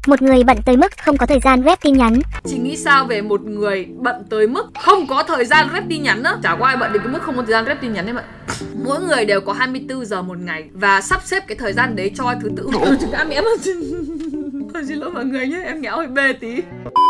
Một người bận tới mức không có thời gian rep tin nhắn. Chị nghĩ sao về một người bận tới mức không có thời gian rep tin nhắn á? Chả có ai bận đến cái mức không có thời gian rep tin nhắn đấy bạn. Mỗi người đều có 24 giờ một ngày và sắp xếp cái thời gian đấy cho thứ tự. Xin lỗi mọi người nhé, em nghẽo hơi bê tí.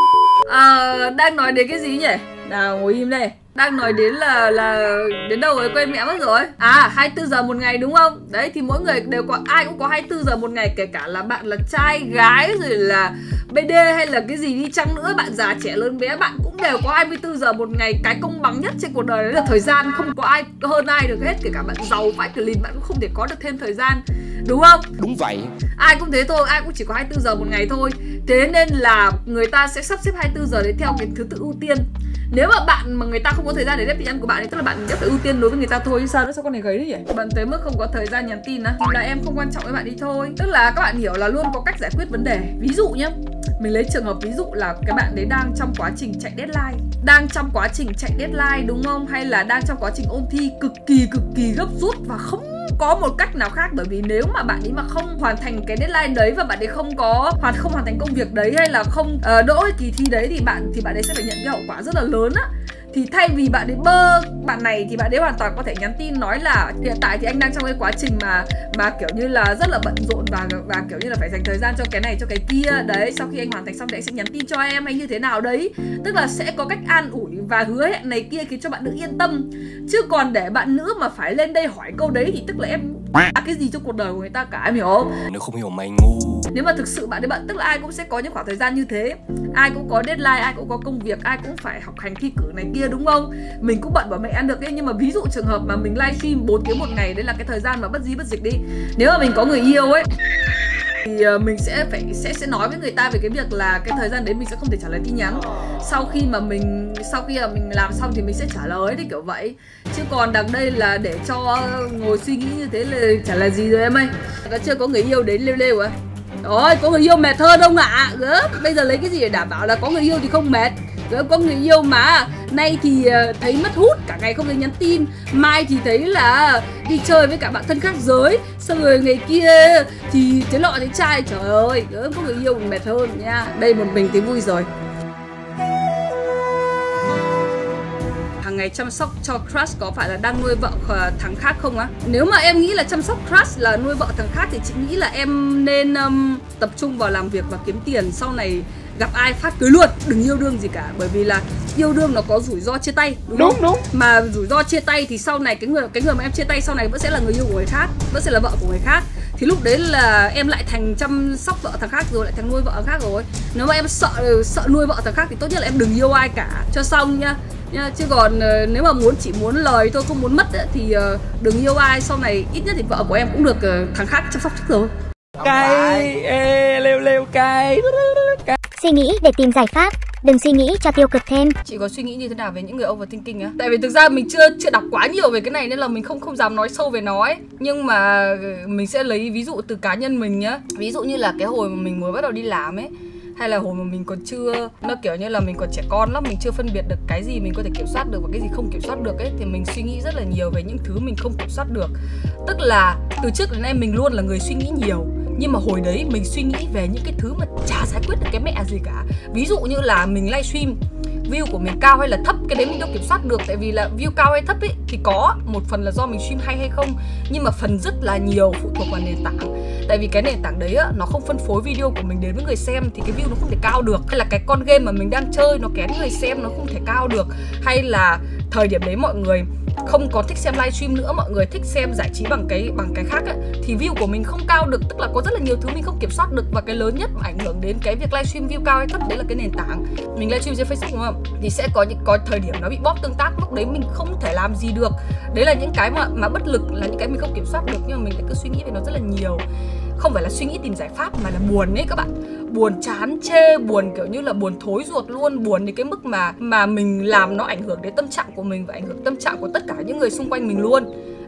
Đang nói đến cái gì nhỉ? Nào ngồi im đây. Đang nói đến là đến đâu rồi, quên mẹ mất rồi. 24 giờ một ngày đúng không? Đấy thì mỗi người đều có, ai cũng có 24 giờ một ngày, kể cả là bạn là trai, gái rồi là BD hay là cái gì đi chăng nữa, bạn già trẻ lớn bé, bạn cũng đều có 24 giờ một ngày. Cái công bằng nhất trên cuộc đời đấy là thời gian, không có ai hơn ai được hết. Kể cả bạn giàu vãi cờ lìn, bạn cũng không thể có được thêm thời gian, đúng không? Đúng vậy. Ai cũng thế thôi, ai cũng chỉ có 24 giờ một ngày thôi. Thế nên là người ta sẽ sắp xếp 24 giờ đấy theo cái thứ tự ưu tiên. Nếu mà bạn mà người ta không có thời gian để rep tin nhắn của bạn thì tức là bạn sẽ phải ưu tiên đối với người ta thôi. Sao nữa, sao con này gầy đấy nhỉ? Bạn tới mức không có thời gian nhắn tin á thì là em không quan trọng với bạn đi thôi. Tức là các bạn hiểu là luôn có cách giải quyết vấn đề. Ví dụ nhá, mình lấy trường hợp ví dụ là cái bạn đấy đang trong quá trình chạy deadline, đang trong quá trình chạy deadline đúng không? Hay là đang trong quá trình ôn thi cực kỳ gấp rút và không có một cách nào khác. Bởi vì nếu mà bạn ấy mà không hoàn thành cái deadline đấy và bạn ấy không hoàn thành công việc đấy hay là không đỗ cái kỳ thi đấy thì bạn ấy sẽ phải nhận cái hậu quả rất là lớn á. Thì thay vì bạn ấy bơ bạn này thì bạn ấy hoàn toàn có thể nhắn tin nói là hiện tại thì anh đang trong cái quá trình mà kiểu như là rất là bận rộn và kiểu như là phải dành thời gian cho cái này cho cái kia. Đấy, sau khi anh hoàn thành xong thì anh sẽ nhắn tin cho em hay như thế nào đấy. Tức là sẽ có cách an ủi và hứa hẹn này kia khiến cho bạn nữ yên tâm. Chứ còn để bạn nữ mà phải lên đây hỏi câu đấy thì tức là em cái gì trong cuộc đời của người ta cả, em hiểu không? Nếu không hiểu mày ngu. Nếu mà thực sự bạn ấy bận, tức là ai cũng sẽ có những khoảng thời gian như thế. Ai cũng có deadline, ai cũng có công việc, ai cũng phải học hành thi cử này kia đúng không? Mình cũng bận bảo mẹ ăn được ấy. Nhưng mà ví dụ trường hợp mà mình livestream 4 tiếng một ngày, đấy là cái thời gian mà bất di bất dịch đi. Nếu mà mình có người yêu ấy thì mình sẽ nói với người ta về cái việc là cái thời gian đấy mình sẽ không thể trả lời tin nhắn. Sau khi mà mình làm xong thì mình sẽ trả lời thì kiểu vậy. Chứ còn đằng đây là để cho ngồi suy nghĩ như thế là chả là gì rồi em ơi. Đã chưa có người yêu đến lêu à? Rồi, có người yêu mệt hơn không ạ? Bây giờ lấy cái gì để đảm bảo là có người yêu thì không mệt? Có người yêu mà nay thì thấy mất hút cả ngày không thấy nhắn tin, mai thì thấy là đi chơi với cả bạn thân khác giới, xong rồi ngày kia thì thế lọ thế trai. Trời ơi, có người yêu mệt hơn nha. Đây một mình thấy vui rồi. Hàng ngày chăm sóc cho crush có phải là đang nuôi vợ thằng khác không á? Nếu mà em nghĩ là chăm sóc crush là nuôi vợ thằng khác thì chị nghĩ là em nên tập trung vào làm việc và kiếm tiền. Sau này gặp ai phát cưới luôn, đừng yêu đương gì cả. Bởi vì là yêu đương nó có rủi ro chia tay, đúng không? Mà rủi ro chia tay thì sau này cái người mà em chia tay sau này vẫn sẽ là người yêu của người khác, vẫn sẽ là vợ của người khác. Thì lúc đấy là em lại thành chăm sóc vợ thằng khác rồi, lại thành nuôi vợ thằng khác rồi. Nếu mà em sợ nuôi vợ thằng khác thì tốt nhất là em đừng yêu ai cả cho xong nha. Chứ còn nếu mà chỉ muốn lời thôi, không muốn mất ấy, thì đừng yêu ai. Sau này ít nhất thì vợ của em cũng được thằng khác chăm sóc trước rồi. Cay, lêu cay. Suy nghĩ để tìm giải pháp, đừng suy nghĩ cho tiêu cực thêm. Chị có suy nghĩ như thế nào về những người overthinking á? Tại vì thực ra mình chưa đọc quá nhiều về cái này nên là mình không dám nói sâu về nó ấy. Nhưng mà mình sẽ lấy ví dụ từ cá nhân mình nhá. Ví dụ như là cái hồi mà mình mới bắt đầu đi làm ấy, hay là hồi mà mình còn chưa, nó kiểu như là mình còn trẻ con lắm, mình chưa phân biệt được cái gì mình có thể kiểm soát được và cái gì không kiểm soát được ấy, thì mình suy nghĩ rất là nhiều về những thứ mình không kiểm soát được. Tức là từ trước đến nay mình luôn là người suy nghĩ nhiều, nhưng mà hồi đấy mình suy nghĩ về những cái thứ mà chả giải quyết được cái mẹ gì cả. Ví dụ như là mình livestream, view của mình cao hay là thấp, cái đấy mình đâu kiểm soát được. Tại vì là view cao hay thấp ấy thì có một phần là do mình stream hay không, nhưng mà phần rất là nhiều phụ thuộc vào nền tảng. Tại vì cái nền tảng đấy á, nó không phân phối video của mình đến với người xem thì cái view nó không thể cao được. Hay là cái con game mà mình đang chơi nó kén người xem, nó không thể cao được. Hay là thời điểm đấy mọi người không có thích xem livestream nữa, mọi người thích xem giải trí bằng cái khác ấy, thì view của mình không cao được. Tức là có rất là nhiều thứ mình không kiểm soát được. Và cái lớn nhất mà ảnh hưởng đến cái việc livestream view cao hay thấp đấy là cái nền tảng. Mình livestream trên Facebook đúng không? Thì sẽ có thời điểm nó bị bóp tương tác, lúc đấy mình không thể làm gì được. Đấy là những cái mà bất lực, là những cái mình không kiểm soát được, nhưng mà mình lại cứ suy nghĩ về nó rất là nhiều. Không phải là suy nghĩ tìm giải pháp mà là buồn ấy các bạn. Buồn chán chê, buồn kiểu như là buồn thối ruột luôn. Buồn đến cái mức mà mình làm nó ảnh hưởng đến tâm trạng của mình và ảnh hưởng tâm trạng của tất cả những người xung quanh mình luôn.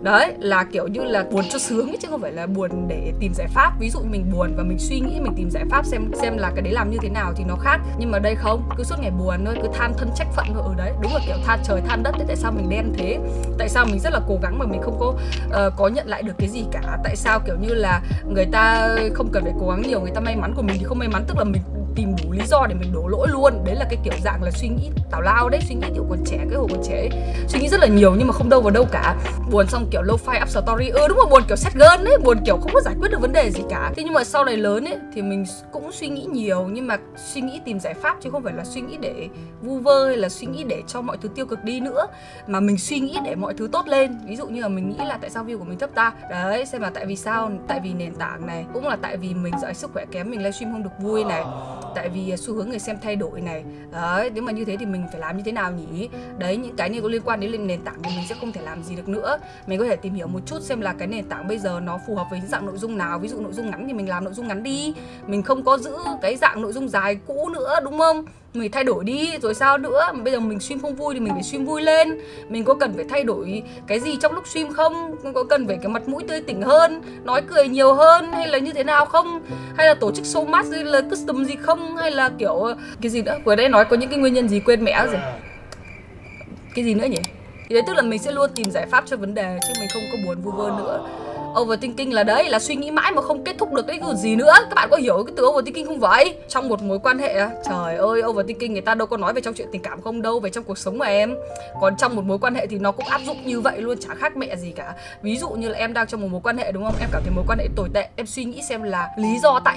Đấy là kiểu như là buồn cho sướng ấy, chứ không phải là buồn để tìm giải pháp. Ví dụ mình buồn và mình suy nghĩ mình tìm giải pháp xem là cái đấy làm như thế nào thì nó khác. Nhưng mà đây không, cứ suốt ngày buồn thôi, cứ than thân trách phận thôi. Đấy đúng là kiểu than trời than đất. Tại sao mình đen thế, tại sao mình rất là cố gắng mà mình không có nhận lại được cái gì cả. Tại sao kiểu như là người ta không cần phải cố gắng nhiều, người ta may mắn của mình thì không may mắn. Tức là mình tìm đủ lý do để mình đổ lỗi luôn. Đấy là cái kiểu dạng là suy nghĩ tào lao đấy, suy nghĩ kiểu còn trẻ, cái hồi còn trẻ ấy. Suy nghĩ rất là nhiều nhưng mà không đâu vào đâu cả. Buồn xong kiểu lo-fi up story, đúng là buồn kiểu sad girl ấy, buồn kiểu không có giải quyết được vấn đề gì cả. Thế nhưng mà sau này lớn ấy thì mình cũng suy nghĩ nhiều, nhưng mà suy nghĩ tìm giải pháp chứ không phải là suy nghĩ để vu vơ hay là suy nghĩ để cho mọi thứ tiêu cực đi nữa, mà mình suy nghĩ để mọi thứ tốt lên. Ví dụ như là mình nghĩ là tại sao view của mình thấp ta, đấy xem là tại vì sao, tại vì nền tảng này, cũng là tại vì mình dạo sức khỏe kém, mình livestream không được vui này, tại vì xu hướng người xem thay đổi này. Đấy, nếu mà như thế thì mình phải làm như thế nào nhỉ? Đấy, những cái này có liên quan đến nền tảng thì mình sẽ không thể làm gì được nữa. Mình có thể tìm hiểu một chút xem là cái nền tảng bây giờ nó phù hợp với dạng nội dung nào. Ví dụ nội dung ngắn thì mình làm nội dung ngắn đi, mình không có giữ cái dạng nội dung dài cũ nữa, đúng không? Mình thay đổi đi rồi sao nữa. Bây giờ mình stream không vui thì mình phải stream vui lên. Mình có cần phải thay đổi cái gì trong lúc stream không? Có cần phải cái mặt mũi tươi tỉnh hơn, nói cười nhiều hơn, hay là như thế nào không? Hay là tổ chức show match hay là custom gì không? Hay là kiểu cái gì nữa? Vừa đấy nói có những cái nguyên nhân gì quên mẹ rồi. Cái gì nữa nhỉ? Thì đấy tức là mình sẽ luôn tìm giải pháp cho vấn đề, chứ mình không có buồn vu vơ nữa. Overthinking là đấy, là suy nghĩ mãi mà không kết thúc được cái gì nữa. Các bạn có hiểu cái từ overthinking không vậy? Trong một mối quan hệ, trời ơi, overthinking người ta đâu có nói về trong chuyện tình cảm không đâu, về trong cuộc sống mà em. Còn trong một mối quan hệ thì nó cũng áp dụng như vậy luôn, chả khác mẹ gì cả. Ví dụ như là em đang trong một mối quan hệ đúng không? Em cảm thấy mối quan hệ tồi tệ, em suy nghĩ xem là lý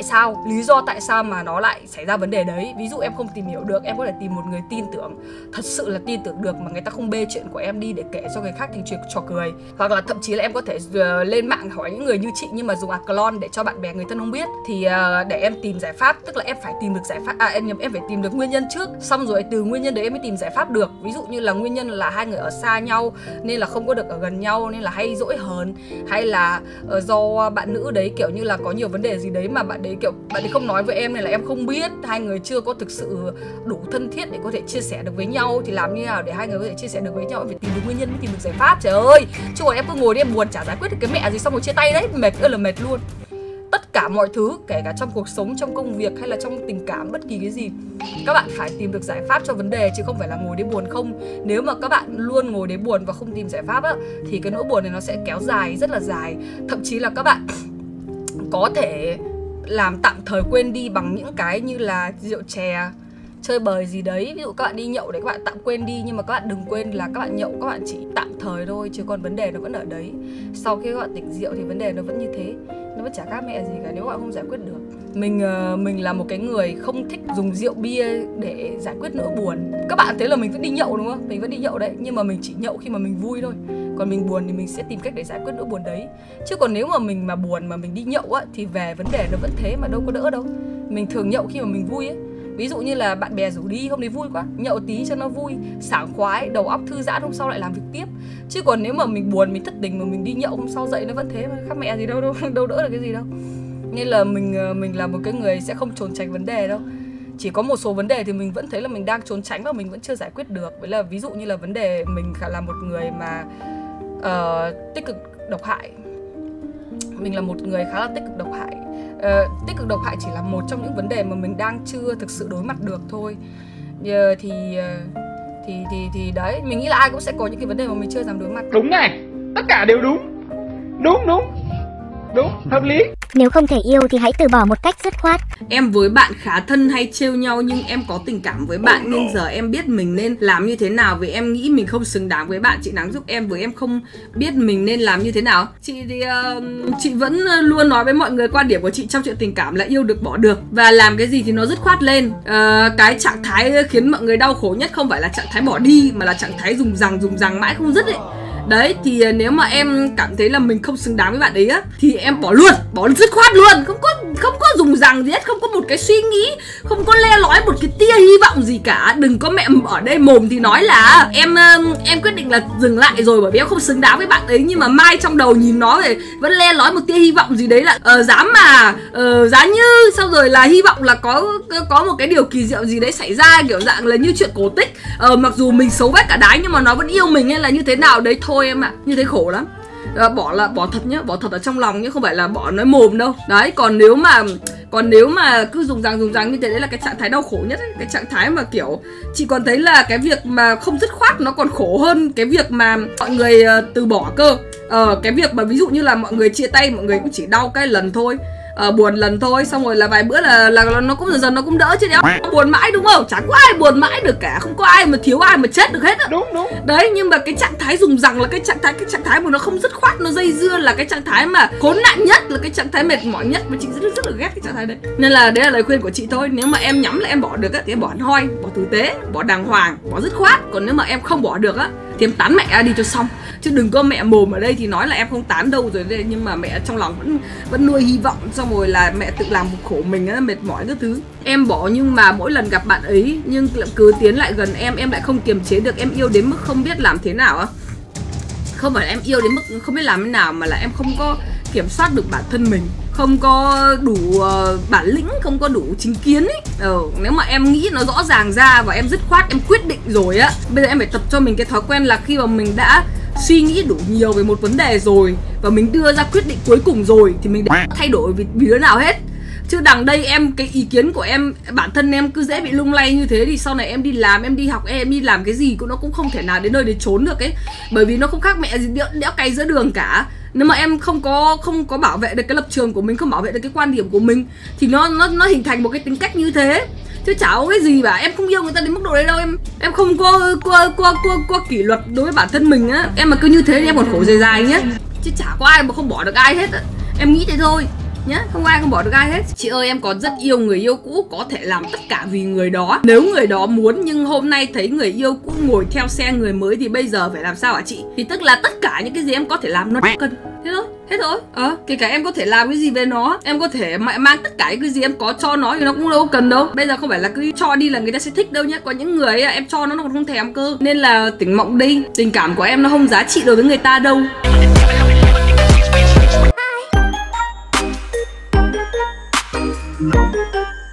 do tại sao mà nó lại xảy ra vấn đề đấy. Ví dụ em không tìm hiểu được, em có thể tìm một người tin tưởng, thật sự là tin tưởng được, mà người ta không bê chuyện của em đi để kể cho người khác thành chuyện trò cười. Hoặc là thậm chí là em có thể lên mạng hỏi những người như chị nhưng mà dùng clone để cho bạn bè người thân không biết, thì để em tìm giải pháp, tức là em phải tìm được giải pháp, em phải tìm được nguyên nhân trước, xong rồi từ nguyên nhân đấy em mới tìm giải pháp được. Ví dụ như là nguyên nhân là hai người ở xa nhau nên là không có được ở gần nhau, nên là hay dỗi hờn, hay là do bạn nữ đấy kiểu như là có nhiều vấn đề gì đấy mà bạn đấy không nói với em nên là em không biết, hai người chưa có thực sự đủ thân thiết để có thể chia sẻ được với nhau. Thì làm như nào để hai người có thể chia sẻ được với nhau? Em phải tìm được nguyên nhân mới tìm được giải pháp. Trời ơi, chứ còn em cứ ngồi đi em buồn chả giải quyết được cái mẹ gì, xong rồi chia tay đấy, mệt ơi là mệt luôn. Tất cả mọi thứ, kể cả trong cuộc sống, trong công việc hay là trong tình cảm, bất kỳ cái gì, các bạn phải tìm được giải pháp cho vấn đề, chứ không phải là ngồi đấy buồn không. Nếu mà các bạn luôn ngồi đấy buồn và không tìm giải pháp á, thì cái nỗi buồn này nó sẽ kéo dài, rất là dài. Thậm chí là các bạn có thể làm tạm thời quên đi bằng những cái như là rượu chè, chơi bời gì đấy. Ví dụ các bạn đi nhậu để các bạn tạm quên đi, nhưng mà các bạn đừng quên là các bạn nhậu các bạn chỉ tạm thời thôi, chứ còn vấn đề nó vẫn ở đấy. Sau khi các bạn tỉnh rượu thì vấn đề nó vẫn như thế, nó vẫn chả khác mẹ gì cả nếu các bạn không giải quyết được. Mình là một cái người không thích dùng rượu bia để giải quyết nỗi buồn. Các bạn thấy là mình vẫn đi nhậu đúng không? Mình vẫn đi nhậu đấy, nhưng mà mình chỉ nhậu khi mà mình vui thôi. Còn mình buồn thì mình sẽ tìm cách để giải quyết nỗi buồn đấy. Chứ còn nếu mà mình mà buồn mà mình đi nhậu á, thì về vấn đề nó vẫn thế mà đâu có đỡ đâu. Mình thường nhậu khi mà mình vui ấy. Ví dụ như là bạn bè rủ đi, hôm đấy vui quá, nhậu tí cho nó vui, sảng khoái, đầu óc thư giãn, hôm sau lại làm việc tiếp. Chứ còn nếu mà mình buồn, mình thất tình mà mình đi nhậu hôm sau dậy nó vẫn thế mà, khác mẹ gì đâu đâu đỡ được cái gì đâu. Nên là mình là một cái người sẽ không trốn tránh vấn đề đâu. Chỉ có một số vấn đề thì mình vẫn thấy là mình đang trốn tránh và mình vẫn chưa giải quyết được. Vậy là ví dụ như là vấn đề mình là một người mà tích cực độc hại. Mình là một người khá là tích cực độc hại. Tích cực độc hại chỉ là một trong những vấn đề mà mình đang chưa thực sự đối mặt được thôi. Thì đấy, mình nghĩ là ai cũng sẽ có những cái vấn đề mà mình chưa dám đối mặt. Đúng này, tất cả đều đúng, hợp lý. Nếu không thể yêu thì hãy từ bỏ một cách dứt khoát. Em với bạn khá thân hay trêu nhau, nhưng em có tình cảm với bạn nên giờ em biết mình nên làm như thế nào, vì em nghĩ mình không xứng đáng với bạn. Chị Nắng giúp em với, em không biết mình nên làm như thế nào. Chị thì chị vẫn luôn nói với mọi người quan điểm của chị trong chuyện tình cảm là yêu được bỏ được, và làm cái gì thì nó dứt khoát lên. Cái trạng thái khiến mọi người đau khổ nhất không phải là trạng thái bỏ đi, mà là trạng thái dùng rằng mãi không dứt ấy. Đấy, thì nếu mà em cảm thấy là mình không xứng đáng với bạn ấy á, thì em bỏ dứt khoát luôn, không có dùng rằng gì hết, không có một cái suy nghĩ, không có le lói một cái tia hy vọng gì cả. Đừng có mẹ ở đây mồm thì nói là em quyết định là dừng lại rồi bởi vì em không xứng đáng với bạn ấy, nhưng mà mai trong đầu nhìn nó về vẫn le lói một tia hy vọng gì đấy là giá như, xong rồi là hy vọng là có một cái điều kỳ diệu gì đấy xảy ra, kiểu dạng là như chuyện cổ tích. Mặc dù mình xấu vết cả đái nhưng mà nó vẫn yêu mình hay là như thế nào đấy thôi em ạ. Như thế khổ lắm. bỏ thật nhá, bỏ thật ở trong lòng nhá, không phải là bỏ nói mồm đâu. Đấy, còn nếu mà cứ dùng rằng như thế, đấy là cái trạng thái đau khổ nhất ấy. Cái trạng thái mà kiểu chị còn thấy là cái việc mà không dứt khoát nó còn khổ hơn cái việc mà mọi người từ bỏ cơ. Cái việc mà ví dụ như là mọi người chia tay, mọi người cũng chỉ đau cái lần thôi, buồn lần thôi, xong rồi là vài bữa là nó cũng dần nó cũng đỡ chứ đéo buồn mãi, đúng không? Chẳng có ai buồn mãi được cả, không có ai mà thiếu ai mà chết được hết á. Đúng. Đấy, nhưng mà cái trạng thái dùng rằng là cái trạng thái mà nó không dứt khoát, nó dây dưa là cái trạng thái mà khốn nạn nhất, là cái trạng thái mệt mỏi nhất, và chị rất là ghét cái trạng thái đấy. Nên là đấy là lời khuyên của chị thôi. Nếu mà em nhắm là em bỏ được á thì em bỏ hẳn hoi, bỏ tử tế, bỏ đàng hoàng, bỏ dứt khoát. Còn nếu mà em không bỏ được á thì em tán mẹ đi cho xong, chứ đừng có mẹ mồm ở đây thì nói là em không tán đâu rồi đây, nhưng mà mẹ trong lòng vẫn nuôi hy vọng, xong rồi là mẹ tự làm khổ mình á, mệt mỏi các thứ. Em bỏ nhưng mà mỗi lần gặp bạn ấy nhưng cứ tiến lại gần em lại không kiềm chế được, em yêu đến mức không biết làm thế nào á. Không phải là em yêu đến mức không biết làm thế nào, mà là em không có kiểm soát được bản thân mình, không có đủ bản lĩnh, không có đủ chính kiến ấy. Nếu mà em nghĩ nó rõ ràng ra và em dứt khoát, em quyết định rồi á, bây giờ em phải tập cho mình cái thói quen là khi mà mình đã suy nghĩ đủ nhiều về một vấn đề rồi và mình đưa ra quyết định cuối cùng rồi thì mình đã thay đổi vì đứa nào hết. Chứ đằng đây cái ý kiến của em, bản thân em cứ dễ bị lung lay như thế thì sau này em đi làm, em đi học, em đi làm cái gì nó cũng không thể nào đến nơi để trốn được ấy. Bởi vì nó không khác mẹ gì đẽo cày giữa đường cả. Nếu mà em không có bảo vệ được cái lập trường của mình, không bảo vệ được cái quan điểm của mình thì nó hình thành một cái tính cách như thế. Chứ chả có cái gì mà em không yêu người ta đến mức độ đấy đâu. Em không có kỷ luật đối với bản thân mình á. Em mà cứ như thế thì em còn khổ dài nhé. Chứ chả có ai mà không bỏ được ai hết á. Em nghĩ thế thôi nhá, không ai không bỏ được ai hết. Chị ơi, em còn rất yêu người yêu cũ, có thể làm tất cả vì người đó nếu người đó muốn, nhưng hôm nay thấy người yêu cũ ngồi theo xe người mới thì bây giờ phải làm sao hả chị? Thì tức là tất cả những cái gì em có thể làm nó cần. Thế thôi, hết rồi. Kể cả em có thể làm cái gì về nó, em có thể mang tất cả những cái gì em có cho nó thì nó cũng đâu cần đâu. Bây giờ không phải là cứ cho đi là người ta sẽ thích đâu nhá. Có những người em cho nó còn không thèm cơ. Nên là tỉnh mộng đi, tình cảm của em nó không giá trị đối với người ta đâu.